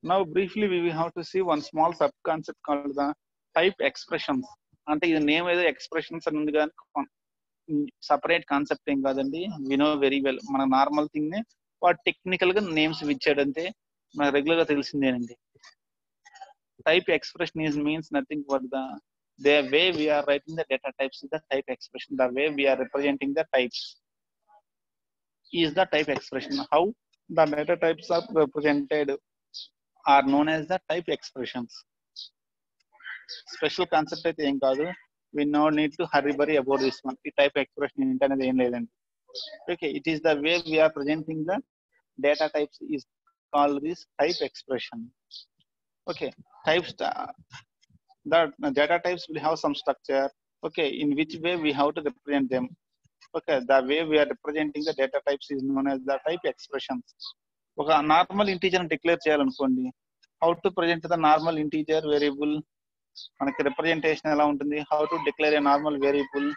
Now briefly we will have to see one small sub concept called the type expressions. అంటే ఇది name ఏదో expressions అని ఉంది కానీ సపరేట్ కాన్సెప్ట్ ఏం కాదండి. We know very well. మన నార్మల్ థింగ్ నే వాడు టెక్నికల్ గా నేమ్స్ ఇచ్చాడంటే మనకు రెగ్యులర్ గా తెలిసిందేనండి. Type expression is means nothing but the way we are writing the data types is the type expression. The way we are representing the types is the type expression. How the data types are represented are known as the type expressions. Special concept అయితే ఏం కాదు. We no need to hurry about this one. The type expression ఏంటనేది ఏం లేదండి. Okay, it is the way we are presenting the data types is called this type expression. Okay, types the data types will have some structure. Okay, in which way we have to represent them. Okay, the way we are representing the data types is known as the type expressions. ఒక normal integer declare చేయాలనుకోండి, how to present the normal integer variable, మనకి representation ఎలా ఉంటుంది, how to declare a normal variable.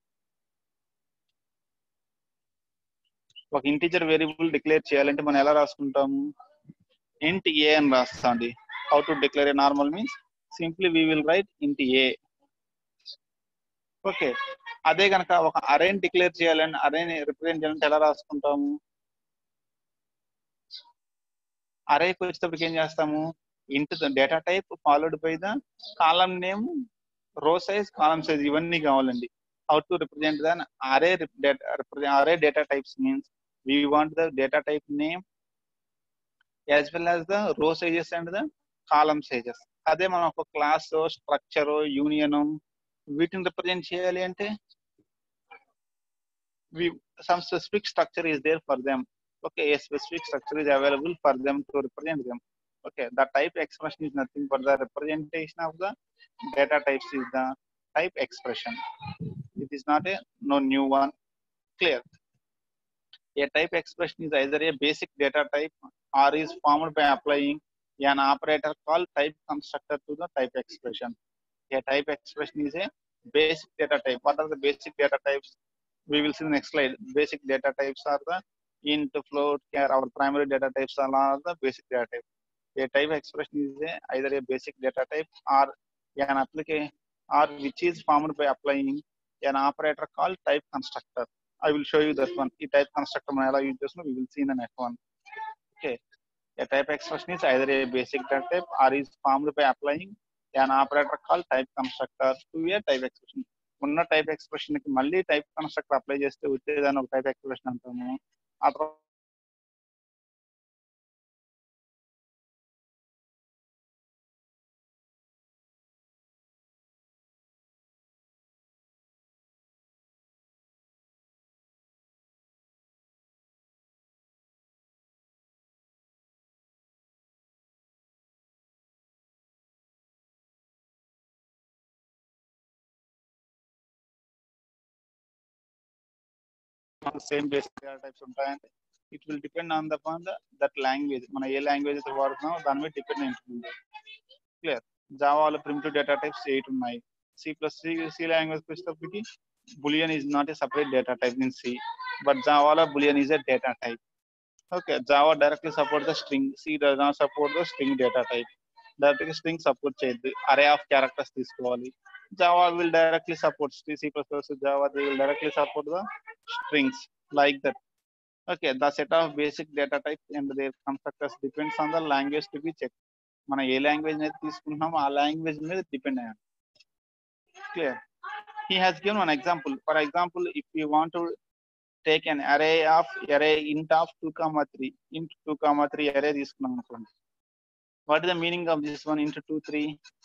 ఒక integer variable declare చేయాలంటే మనం ఎలా రాసుకుంటాము, ఇంట్ ఏ అని రాస్తామండి. How to declare a normal means simply we will write int a. Okay, అదే కనుక ఒక అరేని డిక్లేర్ చేయాలని, అరేని రిప్రజెంట్ చేయాలంటే ఎలా రాసుకుంటాము, అరేకి వచ్చేటప్పటికి ఏం చేస్తాము, int the data type followed by the column name, row size, column size ఇవన్నీ కావాలండి. How to represent the array data types means we want the data type name as well as the row sizes and the column sizes. అదే మనం ఒక class, structure, union వీటిని represent చేయాలి అంటే some specific structure is there for them. Okay, a specific structure is available for them to represent them. Okay, the type expression is nothing but the representation of the data types is the type expression. It is not a no new one. Clear? A type expression is either a basic data type or is formed by applying an operator called type constructor to the type expression. A type expression is a basic data type. What are the basic data types? We will see the next slide. Basic data types are the int, float, char. Our primary data types are the basic data type. A type expression is either a basic data type or an application or which is formed by applying an operator called type constructor. I will show you that one. The type constructor we will see in the next one. Okay. A type expression is either a basic data type or is formed by applying an operator called type constructor to a type expression. ఉన్న type expression కి మళ్ళీ type constructor apply చేస్తే వచ్చేదాన్ని ఒక type expression అంటాము. ఆ తర్వాత same basic data types ఉంటాయంటే it will depend on that language. మనం ఏ లాంగ్వేజ్ అయితే వాడుతున్నామో దాని మీద డిపెండ్ ఉంటుంది. క్లియర్? జావాలో ప్రిమిటివ్ డేటా టైప్స్ 8 ఉన్నాయి. సి లాంగ్వేజ్ వచ్చేటప్పటికి boolean is not a separate data type in C, but జావాలో boolean is a data type. Okay, Java directly support the string. C does not support the string data type. Directly string support cheyaddu. Array of characters తీసుకోవాలి. Java will directly support C++, Java they will directly support the strings like that. Okay, the set of basic data types and their constructors depends on the language to be checked. మనం ఏ language అయితే తీసుకుంటున్నామో ఆ language మీద depend అయ్యాం. Clear? He has given one example. For example, if you want to take an array int of 2,3, int 2,3 array తీసుకున్నాం అనుకోండి. What is the meaning of this one int 2, 3?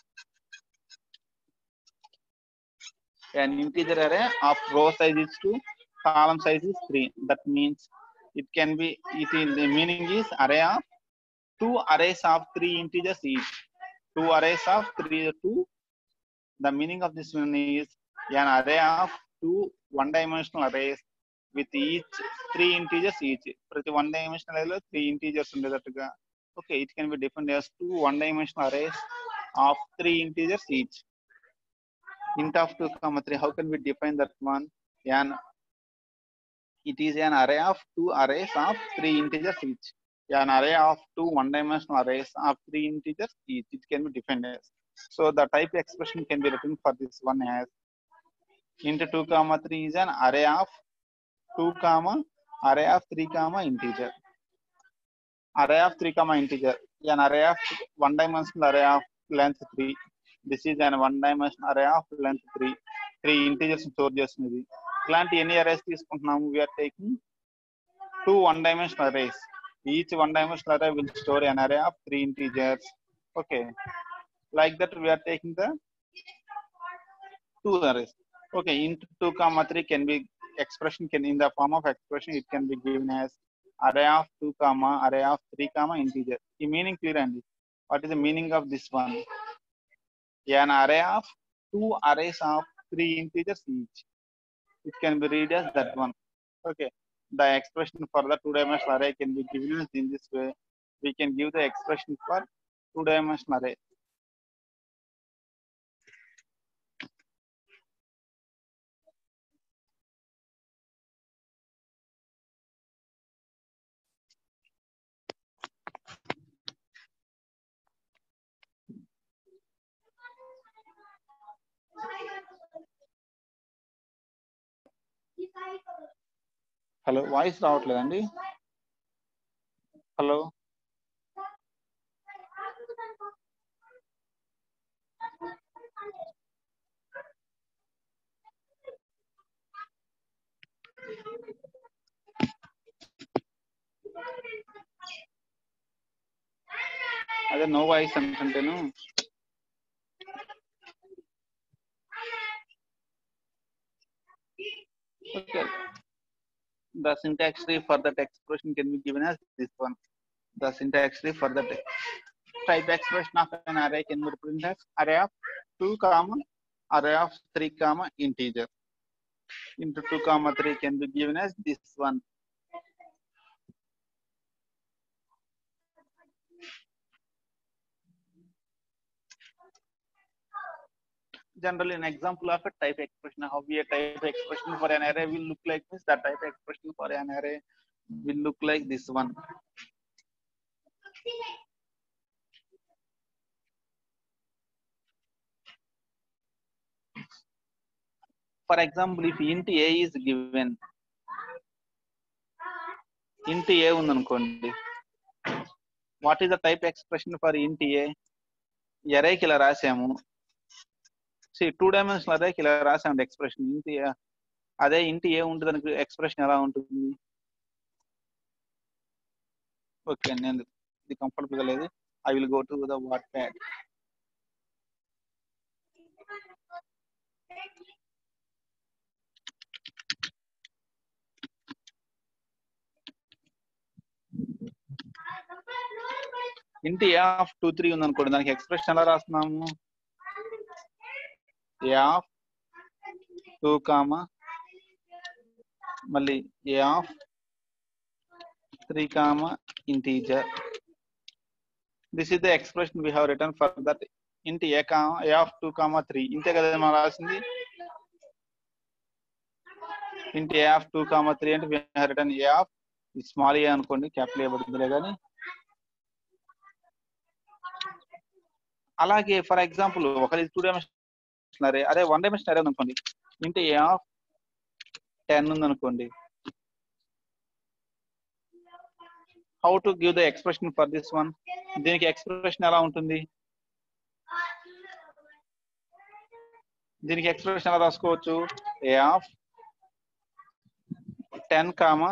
An integer array of row size is 2, column size is 3. That means it can be, the meaning is array of 2 arrays of 3 integers each. 2 arrays of 2. The meaning of this one is an array of 2 one-dimensional arrays with each 3 integers each. ప్రతి one dimensional array లో 3 integers ఉండేటట్టుగా. Okay, it can be defined as 2 one-dimensional arrays of 3 integers each. Int of 2,3. How can we define that one? It is an array of 2 arrays of 3 integers each. an array of two one-dimensional arrays of three integers each. It can be defined as. So the type expression can be written for this one as int 2 comma 3 is an array of 2 comma array of 3 comma integer. Array of 3 comma integer. An array of one-dimensional array of length 3. This is an one-dimensional array of length 3. 3 integers store చేస్తుంది. ఇలాంటి ఎన్ని arrays తీసుకుంటున్నాము? We are taking two one-dimensional arrays. Each one-dimensional array will store an array of 3 integers. Okay. Like that, we are taking the two arrays. Okay. Int 2 comma 3 can be expression can in the form of expression. It can be given as array of 2 comma array of 3 comma integer. The meaning clear and what is the meaning of this one? An array of two arrays of 3 integers each. It can be read as that one. Okay. The expression for the two-dimensional array can be given in this way. We can give the expression for two-dimensional array. Hello voice రావట్లేదండి. Hello అదే no voice అంటుంటేను. Okay. The syntax tree for that expression can be given as this one. The syntax tree for that type expression of an array can be represented as array of 2 comma array of 3 comma integer. Into 2 comma 3 can be given as this one. Generally, an example of a type expression, how we a type expression for an array will look like this. The type expression for an array will look like this one. For example, if int a is given, int a ఉందనుకోండి, what is the type expression for int a? array కి ఇలా రాసాము. See, two-dimensional array కి ఇలా రాసాము expression int a. అదే int a ఉంటుంది, దానికి expression ఎలా ఉంటుంది? ఓకే, నేను ఇది కంఫర్టబుల్ గా లేదు. I will go to the Wattpad. int a of 2 3 ఉందనుకోండి, దానికి ఎక్స్ప్రెషన్ ఎలా రాస్తున్నాము? a of 2 comma మళ్ళీ a of 3 comma integer. This is the expression we have written for that int a comma a of 2 comma 3. ఇంతే కదా మనం రాసింది. int a of 2 comma 3 అంటే we have written a of small a అనుకోండి, capital a పడుతుందిలే కానీ. అలాగే for example ఒకరి 2 డైమెన్షనల్ అరే, అదే 1 డైమెన్షనల్ అరే ఉందనుకోండి, int a of 10 ఉందనుకోండి. How to give the expression for this one? దీనికి ఎక్స్ప్రెషన్ ఎలా ఉంటుంది? దీనికి ఎక్స్ప్రెషన్ ఎలా రాసుకోవచ్చు? a of 10 comma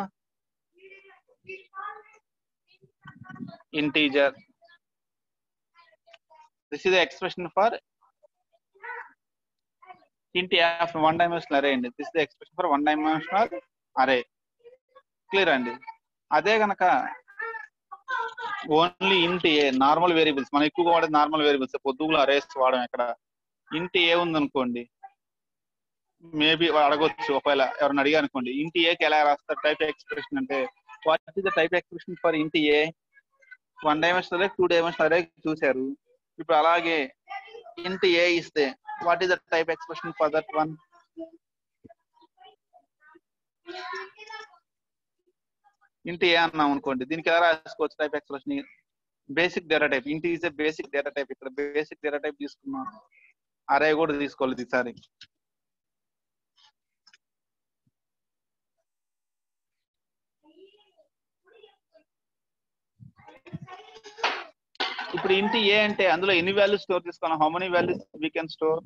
integer. This is the expression for int a of 1 dimensional array అండి. This is the expression for 1 dimensional array. Clear అండి. అదే గనక only int a normal variables, మనం ఎక్కువగా వాడే నార్మల్ వేరియబుల్స్, పొద్దుగులు అరేస్ వాడడం. ఇక్కడ int a ఉందనుకోండి, మేబీ అడగొచ్చు, ఒకవేళ ఎవరిని అడిగా అనుకోండి int a కి ఎలా రాస్తారు టైప్ ఎక్స్ప్రెషన్ అంటే, what is the type expression for int a? 1 dimensional array 2 dimensional array చూశారు. ఇప్పుడు అలాగే int a ఇస్తే what is the type expression for that one? Int a అన్నాం అనుకోండి, దీనికి ఎలా రాసుకోవచ్చు type expression? Basic data type. Int is a basic data type. ఇక్కడ బేసిక్ డేటా టైప్ తీసుకున్నాం, అరే కూడా తీసుకోలేదు ఈసారి. ఇప్పుడు ఇంటి ఏ అంటే అందులో ఎన్ని వాల్యూస్ స్టోర్ చేసుకోవాలి? How many values we can store?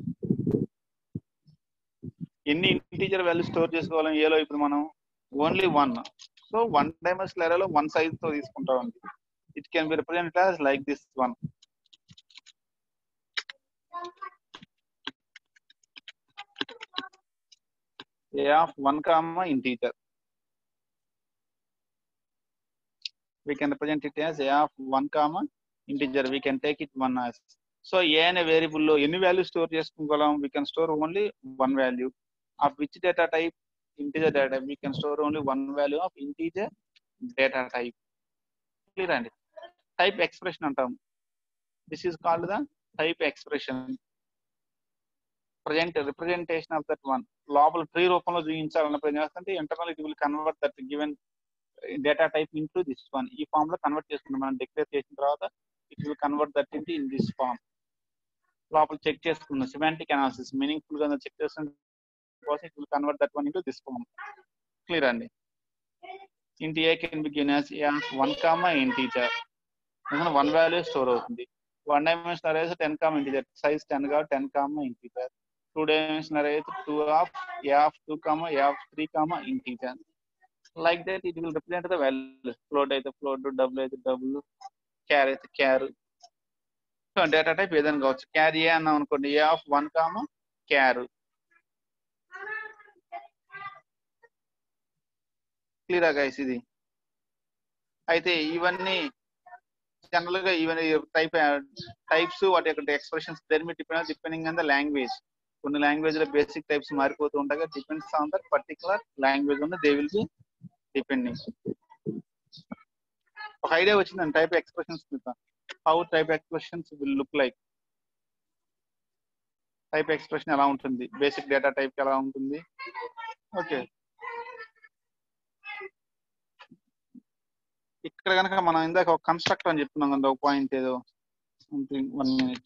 ఎన్ని ఇంటీజర్ వాల్యూ స్టోర్ చేసుకోవాలి ఏలో? ఇప్పుడు మనం ఓన్లీ 1. సో 1 డైమెన్షనల్ అరేలో 1 సైజ్ తో తీసుకుంటాం. It can be represented as like this 1. a of 1 comma integer. We can represent it as a of 1 comma integer. We can take it 1 as. So a అనే variable లో ఎన్ని value store చేసుకోగలం? We can store only 1 value. Of which data type? Integer data type. We can store only 1 value of integer data type. Clear అండి? Type expression అంటాం. This is called the type expression. Representation of that one. లోపల tree రూపంలో చూపించాలన్న ప్రయత్నం చేస్తుంటే internal it will convert that given data type into this one. ఈ form లో convert చేసుకుంటాం. మనం డిక్లేర్ చేసిన తర్వాత it will convert that into in this form. లోపల చెక్ చేసుకున్నాం సిమాంటిక్ అనాలిసిస్ మీనింగ్ఫుల్ గా చెక్ చేసిన కోసం it will convert that one into this form. Clear అండి? Int a can be given as a of 1 comma integer. 1 value store అవుతుంది. 1 dimensional array 10 comma integer. Size 10 గా 10 comma integer. 2 dimensional array 2 of a of 2 comma a of 3 comma integer. Like that it will represent the value. Float అయితే float, double అయితే double, char అయితే char. So data type ఏదైనా కావచ్చు. క్యార్ ఏ అన్నాం అనుకోండి, a of 1 comma char. క్లియరా guys? ఇది అయితే ఇవన్నీ జనరల్ గా ఈవెన్ టైప్స్ వాటి యొక్క ఎక్స్ప్రెషన్స్ దేని మీద డిపెండింగ్ ఆన్ ద లాంగ్వేజ్. కొన్ని లాంగ్వేజ్ లో బేసిక్ టైప్స్ మారిపోతూ ఉంటాయి. Depends on that particular language ఉన్న దే విల్ బి డిపెండింగ్. ఒక ఐడియా వచ్చిందండి టైప్ ఎక్స్ప్రెషన్స్ మీద. How type expressions will look like. Type expression ఎలా ఉంటుంది, బేసిక్ డేటా టైప్ ఎలా ఉంటుంది. ఓకే, ఇక్కడ కనుక మనం ఇందాక ఒక కన్స్ట్రక్టర్ అని చెప్తున్నాం కదా, ఒక పాయింట్ ఏదో సంథింగ్. 1 minute.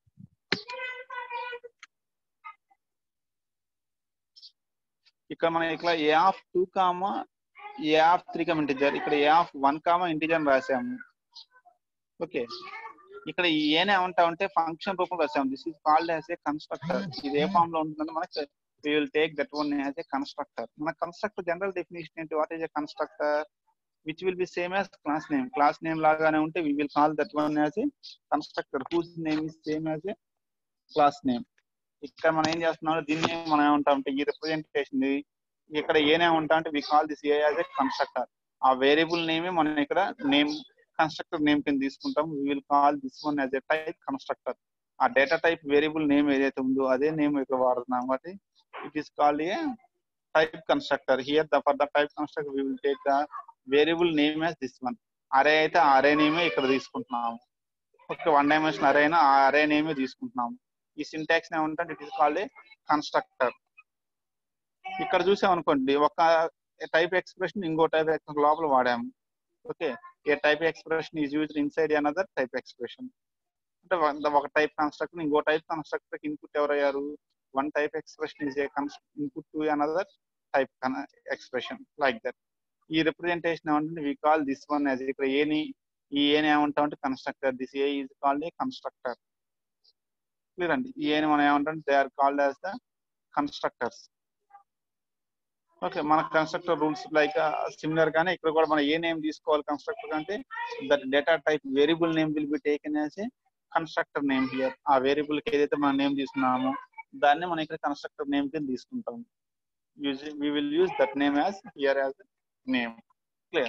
ఇక్కడ మనం ఇక్కడ a of 2 comma a of 3 comma integer, ఇక్కడ a of 1 comma integer అని రాసాము. ఓకే, ఇక్కడ ఈ ఏనే ఏమంటా ఉంటే ఫంక్షన్ రూపంలో రాసాము. This is called as a constructor. ఇది ఏ ఫామ్ లో ఉంటుందంటే మనకి we will take that one as a constructor. మన కన్స్ట్రక్టర్ జనరల్ డెఫినేషన్ ఏంటి? What is a constructor? which will be same as class name. Class name లాగానే ఉంటే we will call that one as a constructor whose name is same as a class name. ఇక్కడ మనం ఏం చేస్తున్నాం, దీన్ని మనం ఏమంటాం అంటే ఈ రిప్రజెంటేషన్ ఇక్కడ ఏనే ఉంటా అంటే we call this a as a constructor. ఆ వేరియబుల్ నేమ్ మనం ఇక్కడ నేమ్ కన్స్ట్రక్టర్ నేమ్ కింద తీసుకుంటాం. we will call this one as a type constructor. ఆ డేటా టైప్ వేరియబుల్ నేమ్ ఏదైతే ఉందో అదే నేమ్ ఇక్కడ వాడుతున్నాం కాబట్టి it is called a type constructor. Here for the type constructor we will take the variable name as this one. Array అయితే ఆ అరే నేమే ఇక్కడ తీసుకుంటున్నాము. ఓకే, 1 dimensional అరే అయినా ఆ అరే నేమే తీసుకుంటున్నాము. ఈ సింటాక్స్ ఏమంటే it is called a constructor. ఇక్కడ చూసామనుకోండి, ఒక టైప్ ఎక్స్ప్రెషన్ ఇంకో టైప్ ఎక్స్ప్రెషన్ లోపల వాడాము. Okay, a type expression is used inside another type expression. అంటే ఒక టైప్ కన్స్ట్రక్టర్ ఇంకో టైప్ కన్స్ట్రక్టర్ ఇన్పుట్ ఎవరయ్యారు? One type expression is a input to another type expression. Like that ఈ representation ఏమంటే we call this one as ఇక్కడ ఈ ఏని ఏమంటాం అంటే constructor. This a is called a constructor. Clear అండి? ఈ ఏని మనం ఏమంటాం, they are called as the constructors. Okay, మన కన్స్ట్రక్టర్ రూల్స్ లైక్ సిమిలర్ గానే ఇక్కడ కూడా మనం ఏ నేమ్ తీసుకోవాలి కన్స్ట్రక్టర్ అంటే that data type variable name will be taken as a constructor name here. ఆ వేరియబుల్ కి ఏదైతే మనం నేమ్ తీసుకున్నామో దాన్ని మనం ఇక్కడ కన్స్ట్రక్టర్ నేమ్ కింద తీసుకుంటాం. we will use that name as here as name. Clear?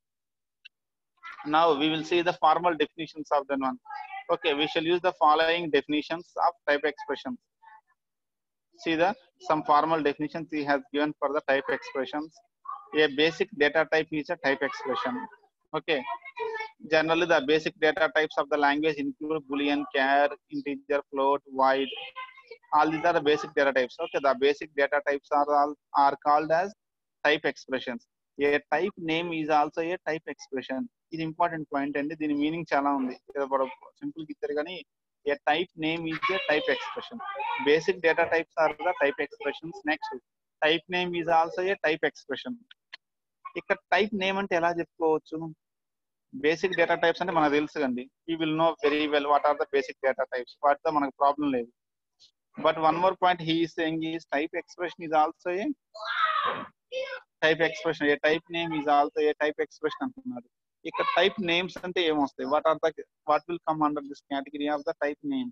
Now we will see the formal definitions of that one. Okay, we shall use the following definitions of type expressions. See the some formal definitions he has given for the type expressions. A basic data type is a type expression. Okay, generally the basic data types of the language include boolean, char, integer, float, void. All these are the basic data types. Okay, the basic data types are called as type expressions. A type name is also a type expression. ఇది important point అండి, దీని meaning చాలా ఉంది, simple గా ఇచ్చారు కానీ a type name is a type expression. Basic data types are the type expressions. Next type name is also a type expression. ఇక్కడ type name అంటే ఎలా చెప్పుకోవచ్చు? బేసిక్ డేటా టైప్స్ అంటే మనకు తెలుసు అండి, we will know very well what are the basic data types, వాటితో మనకు ప్రాబ్లం లేదు. But one more point he is saying is type expression is also a type expression. A type name is also a type expression అంటున్నారు. ఇక్కడ type names అంటే ఏమొస్తాయి? What will come under this category of the type name?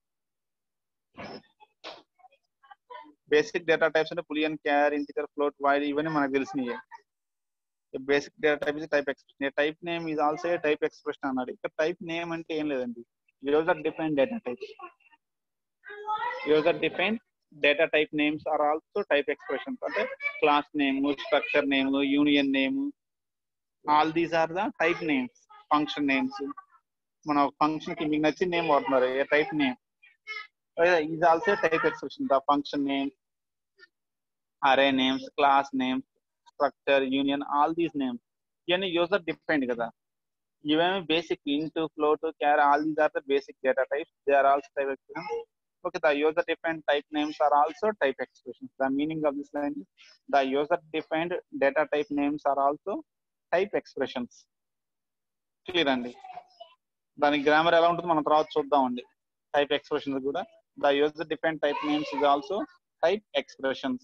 Basic data types అంటే boolean, char, integer, float, void, ఇవన్నీ మనకు తెలిసినయే. Basic data type is type expression. A type name is also a type expression అన్నాడు. ఇక్కడ type name అంటే ఏం లేదండి, user defined data types. User defined data type names are also type expressions. అంటే class name, structure name, union name, all these are the type names. Function names, మన function కి మీకు నచ్చిన నేమ్ వాడుతున్నారు, a type name is also type expression. The function name, array names, class names, structure, union, all these names ఇవన్నీ user defined కదా. ఇవేమి basic int, float, char, all these are the basic data types. They are also type expression. Okay, the user defined type names are also type expressions. The meaning of this line is the user defined data type names are also type expressions. Clear అండి? దాని grammar ఎలా ఉంటుందో మనం తర్వాత చూద్దామండి. Type expressions కూడా the user defined type names is also type expressions.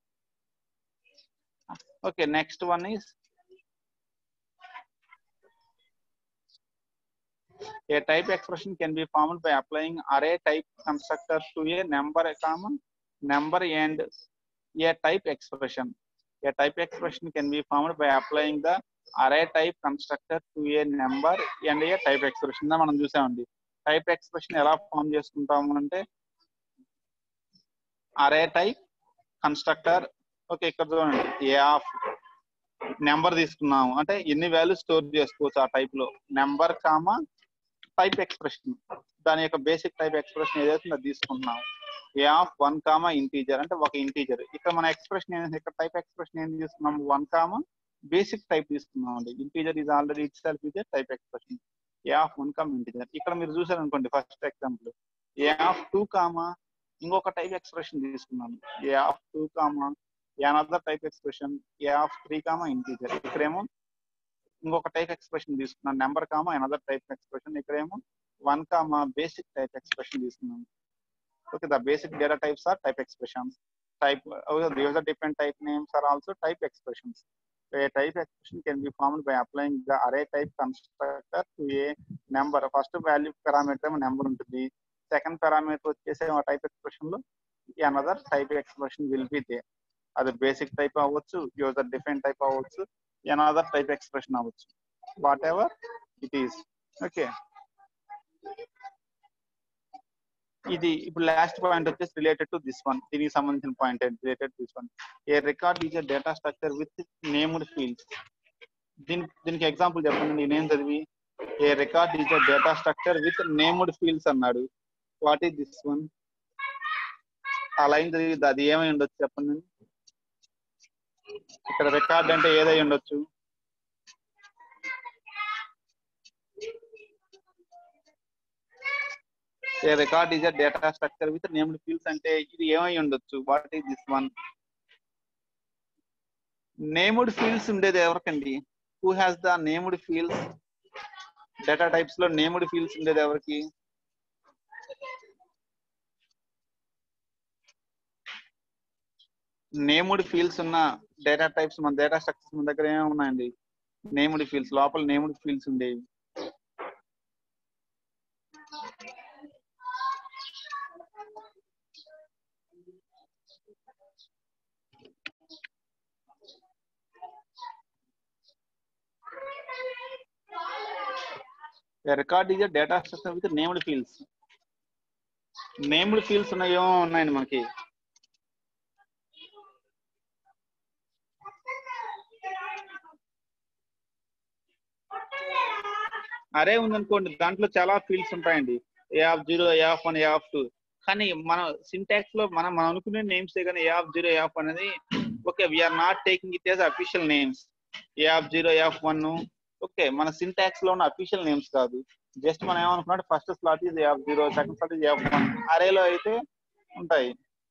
Okay, next one is a type expression can be formed by applying array type constructor to a number, comma, number and a type expression. A type expression can be formed by applying the array type constructor to a number and a type expression. మనం చూసామండి. Type expression ఎలా form చేసుకుంటాము అంటే అరే type constructor. Okay, ఇక్కడ చూడండి, ఏ of number తీసుకున్నాము అంటే ఎన్ని వాల్యూస్ స్టోర్ చేసుకోవచ్చు ఆ టైప్ లో, నెంబర్ కామా టైప్ ఎక్స్ప్రెషన్. దాని యొక్క బేసిక్ టైప్ ఎక్స్ప్రెషన్ ఏదైతే అది తీసుకుంటున్నాం. ఏ ఆఫ్ 1 కామా ఇంటీజర్ అంటే ఒక ఇంటీజర్. ఇక్కడ మన ఎక్స్ప్రెషన్ ఏంటంటే, ఇక్కడ టైప్ ఎక్స్ప్రెషన్ ఏం తీసుకున్నాము, 1 కామా బేసిక్ టైప్ తీసుకున్నాం అండి. Integer is already itself is a type expression. A of 1 comma integer. ఇక్కడ మీరు చూసారు అనుకోండి, first example a of 2 comma ఇంకొక టైప్ ఎక్స్ప్రెషన్ తీసుకున్నాము. A of 2 comma another type expression a of 3 comma integer. ఇక్కడేమో ఇంకొక టైప్ ఎక్స్ప్రెషన్ తీసుకున్నాను, number comma another type expression. ఇక్కడేమో 1 కామా బేసిక్ టైప్ ఎక్స్ప్రెషన్ తీసుకున్నాను. Okay, the basic data types are type expressions. The user defined type names are also type expressions. So a type expression can be formed by applying the array type constructor to a number. First value parameter number ఉంటుంది. Second parameter వచ్చేసి type expression లో another type expression will be there. అది basic type అవ్వచ్చు, user defined type అవ్వచ్చు, another type expression అవ్వచ్చు, whatever it is. Okay. ఇది ఇప్పుడు last point వచ్చేసి రిలేటెడ్ టు దిస్ వన్. దీనికి సంబంధించిన point related this one. A record is a data structure with named fields. దీనికి example చెప్పండి. నేనేం చదివి a record is a data structure with named fields అన్నాడు. What is this one? ఆ line చదివి అది ఏమై ఉండొచ్చు చెప్పండి. ఇక్కడ రికార్డ్ అంటే ఏదై ఉండొచ్చు? A record is a data structure with named fields అంటే ఇది ఏమై ఉండొచ్చు? What is this one? Named fields ఉండేది ఎవరికండి? Who has the named fields? Data types లో నేమ్డ్ ఫీల్డ్స్ ఉండేది ఎవరికి? నేమ్డ్ ఫీల్డ్స్ ఉన్న డేటా టైప్స్ మన డేటా స్ట్రక్చర్స్ మన దగ్గర ఏమేమి ఉన్నాయండి? నేమ్డ్ ఫీల్డ్స్, లోపల నేమ్డ్ ఫీల్డ్స్ ఉండేవి. A record is a data structure with named fields. Named fields ఉన్నాయో ఉన్నాయండి మనకి. అరే ఉందనుకోండి, దాంట్లో చాలా ఫీల్డ్స్ ఉంటాయండి. A0, A1, A2. కానీ మన సింటాక్స్ లో మనం అనుకునే నేమ్స్ కానీ A0, A1 అనేది okay, we're not taking it as official names. af0 af1 okay మన సింటాక్స్ లో ఉన్న అఫీషియల్ నేమ్స్ కాదు జస్ట్ మనం ఏమనుకున్నాడు first slot is af0 second slot is af1 అరేలో అయితే ఉంటాయి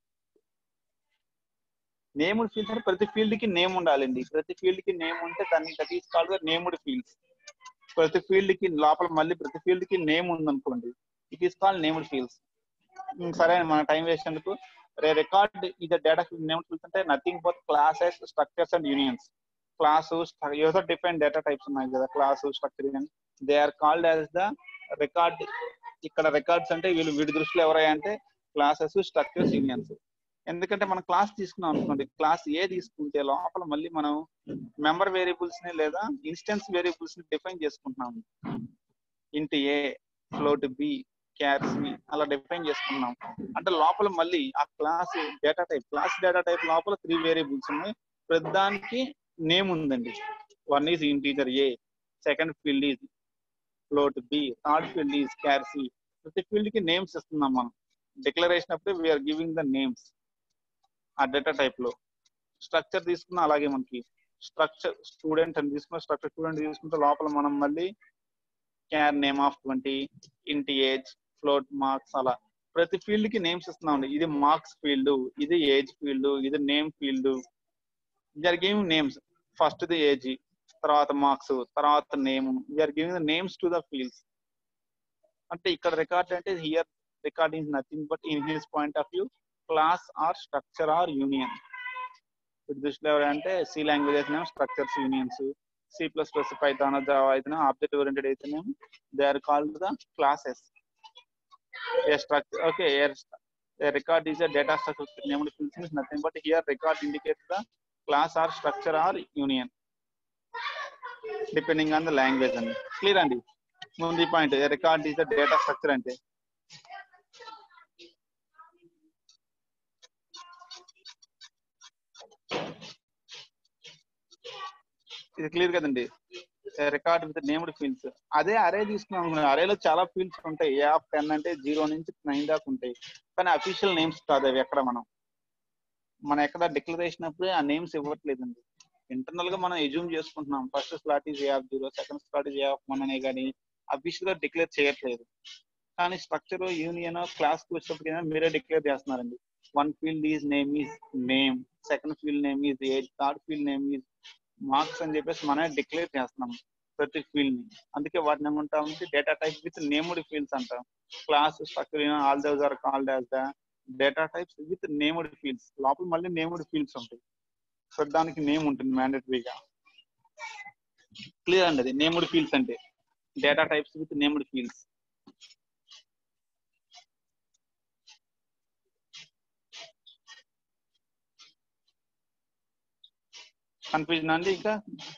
నేమ్డ్ ఫీల్డ్స్ అంటే ప్రతి ఫీల్డ్ కి నేమ్ ఉండాలండి ప్రతి ఫీల్డ్ కి నేమ్ ఉంటే దాన్ని that is called named fields ప్రతి ఫీల్డ్ కి లోపల మళ్ళీ ప్రతి ఫీల్డ్ కి నేమ్ ఉందనుకోండి it is called named fields సరే మన టైం వేస్ట్ ఎందుకు రికార్డ్ ఇది డేటా నేమ్డ్ ఫీల్డ్స్ అంటే nothing but classes structures and unions class ఏదో డిఫరెంట్ డేటా టైప్స్ ఉన్నాయి కదా class structure union they are called as the record ఇక్కడ రికార్డ్స్ అంటే వీడి దృష్టిలో ఎవరయ్యా అంటే క్లాసెస్ స్ట్రక్చర్స్ యూనియన్స్ ఎందుకంటే మనం క్లాస్ తీసుకున్నాం అనుకోండి క్లాస్ ఏ తీసుకుంటే లోపల మళ్ళీ మనం మెంబర్ వేరియబుల్స్ ని లేదా ఇన్స్టెన్స్ వేరియబుల్స్ ని డిఫైన్ చేసుకుంటున్నాం int a float b char c అలా డిఫైన్ చేసుకున్నాం అంటే లోపల మళ్ళీ ఆ క్లాస్ డేటా టైప్ లోపల 3 వేరియబుల్స్ ఉన్నాయి ప్రతిదానికి నేమ్ ఉందండి one is integer a second field is float b third field is char c ప్రతి ఫీల్డ్ కి నేమ్స్ ఇస్తున్నాం మనం డిక్లరేషన్ అప్పుడు వీఆర్ గివింగ్ ద నేమ్స్ ఆ డేటా టైప్ లో స్ట్రక్చర్ తీసుకున్న అలాగే మనకి స్ట్రక్చర్ స్టూడెంట్ అని తీసుకున్న స్ట్రక్చర్ స్టూడెంట్ తీసుకుంటే లోపల మనం మళ్ళీ క్యార్ నేమ్ ఆఫ్ 20 ఇంటి ఏజ్ ఫ్లోట్ మార్క్స్ అలా ప్రతి ఫీల్డ్ కి నేమ్స్ ఇస్తున్నాం ఇది మార్క్స్ ఫీల్డ్ ఇది ఏజ్ ఫీల్డ్ ఇది name field we are giving names first the age తర్వాత మార్క్స్ తర్వాత name we are giving the names to the fields అంటే ఇక్కడ రికార్డ్ అంటే here record is nothing but in his point of view class or structure or union వీటి దృష్టిలో ఎవరంటే C language అయితేనేమో structures unions C++, Python, Java అయితేనే object oriented అయితేనేమో they are called the classes a structure okay a record is a data structure named fields is nothing but here record indicates the class or structure or union depending on the language and clear andi mundi point a record is a data structure ante ఇది clear కదండి record with named fields అదే array తీసుకున్నాం అరేలో చాలా fields ఉంటాయి ఏ of 10 అంటే 0 నుంచి 9 దాకా ఉంటాయి కానీ అఫీషియల్ నేమ్స్ కాదు అవి ఎక్కడ మనం ఎక్కడ డిక్లరేషన్ అప్పుడు ఆ నేమ్స్ ఇవ్వట్లేదండి ఇంటర్నల్ గా మనం ఎజ్యూమ్ చేసుకుంటున్నాం first slot is af0 second slot is af1 అనే కానీ అఫీషియల్ గా డిక్లేర్ చేయట్లేదు కానీ స్ట్రక్చర్ యూనియన్ క్లాస్ కి వచ్చినప్పుడు మీరే డిక్లేర్ చేస్తున్నారండి one field is name is name second field name is age third field name is marks అని చెప్పేసి మనమే డిక్లేర్ చేస్తున్నాం ప్రతి ఫీల్డ్ ని అందుకే వాటిని ఏమంటామంటే data type with named fields అంటాం class structure all those are called as the data types with named fields లోపల మళ్ళీ నేమ్డ్ ఫీల్డ్స్ ఉంటాయి సో దానికి నేమ్ ఉంటుంది మ్యాండేటరీగా క్లియర్ అండి అది నేమ్డ్ ఫీల్డ్స్ అంటే data types with named fields confusion అండి ఇంకా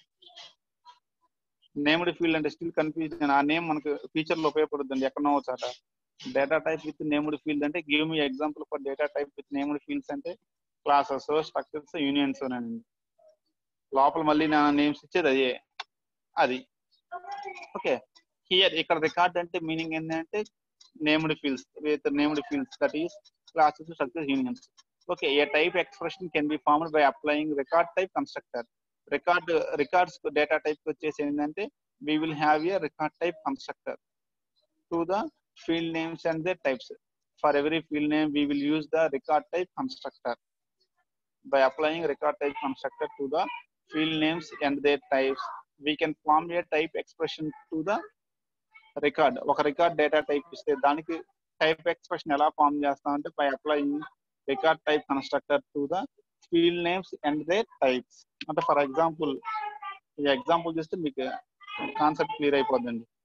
నేమ్డ్ ఫీల్డ్ అంటే స్టిల్ కన్ఫ్యూజన్ ఆ నేమ్ మనకు ఫ్యూచర్ లో ఉపయోగపడుతుంది ఎక్కడో చాట data type with named field అంటే give me example for data type with named fields అంటే క్లాసెస్ స్ట్రక్చర్స్ యూనియన్స్ అండి లోపల మళ్ళీ నా నేమ్స్ ఇచ్చేది అదే అది ఓకే హియర్ ఇక్కడ రికార్డ్ అంటే మీనింగ్ ఏంటంటే named fields with named fields that is classes structures unions okay a type expression can be formed by applying record type constructor records data type వచ్చేసి ఏంటంటే we will have a record type constructor to the field names and their types for every field name we will use the record type constructor by applying record type constructor to the field names and their types we can form a type expression to the record ఒక record data type ఇస్తే దానికి type expression ఎలా form చేస్తామంటే by applying record type constructor to the field names and their types అంటే for example ఈ example చేస్తే మీకు concept clear అయిపోద్దండి